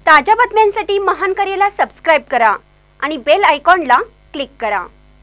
ताज्या बातम्यांसाठी महान करेला सबस्क्राइब करा आणि बेल आयकॉनला क्लिक करा।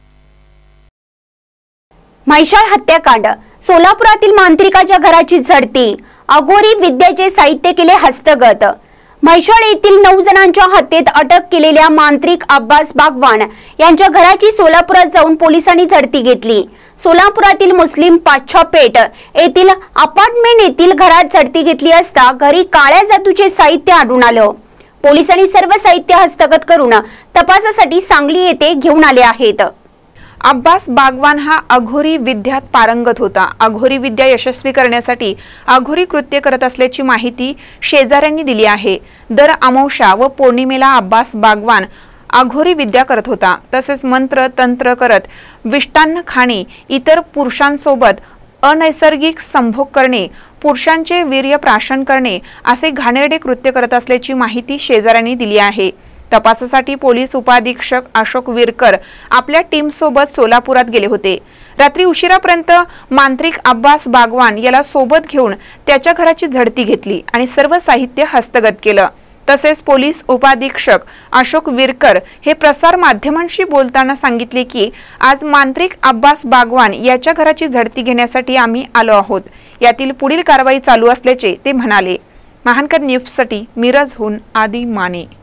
म्हैसाळ हत्याकांड, सोलापुरातील मांत्रिकाच्या घराची झडती, अघोरी विद्याचे साहित्य केले हस्तगत। म्हैसाळ येथील 9 जणांच्या हत्येत अटक केलेल्या मांत्रिक अब्बास बागवान यांच्या घराची सोलापुरात जाऊन पोलिसांनी झडती घेतली। सोलापुरातील मुस्लिम पाच्छापेठ येथील अपार्टमेंट येथील घरात झडती घेतली असता घरी काळ्या जादूचे साहित्य आढळून आलं। पोलिसांनी सर्व साहित्य हस्तगत करून तपासासाठी सांगली येथे घेऊन आले आहेत। अब्बास बागवान हा अघोरी विद्यात पारंगत होता। अघोरी विद्या यशस्वी करण्यासाठी अघोरी कृत्य करत असल्याची माहिती शेजाऱ्यांनी दिली आहे। दर अमावस्या व पौर्णिमेला अब्बास बागवान अघोरी विद्या करत होता। तसेच मंत्र तंत्र करत विष्टान्न खाणे, इतर पुरुषांसोबत अनैसर्गिक संभोग करणे, पुरुषांचे वीर्य प्राशन करणे असे घाणेरडे कृत्य करत असल्याची माहिती शेजाऱ्यांनी दिली आहे। तपासासाठी पोलीस उपाधीक्षक अशोक विरकर आपल्या टीम सोबत सोलापुरात गेले होते। रात्री उशिरापर्यंत मांत्रिक अब्बास बागवान याला सोबत घेऊन त्याच्या घराची झडती घेतली आणि सर्व साहित्य हस्तगत केलं। तसेच पोलीस उपाधीक्षक अशोक विरकर हे प्रसार माध्यमांशी बोलताना सांगितले की आज मांत्रिक अब्बास बागवान याच्या घराची झडती घेण्यासाठी आम्ही आलो आहोत। यातील पुढील कारवाई चालू असल्याचे ते म्हणाले। महानकर न्यूजसाठी मिरजहून आदी माने।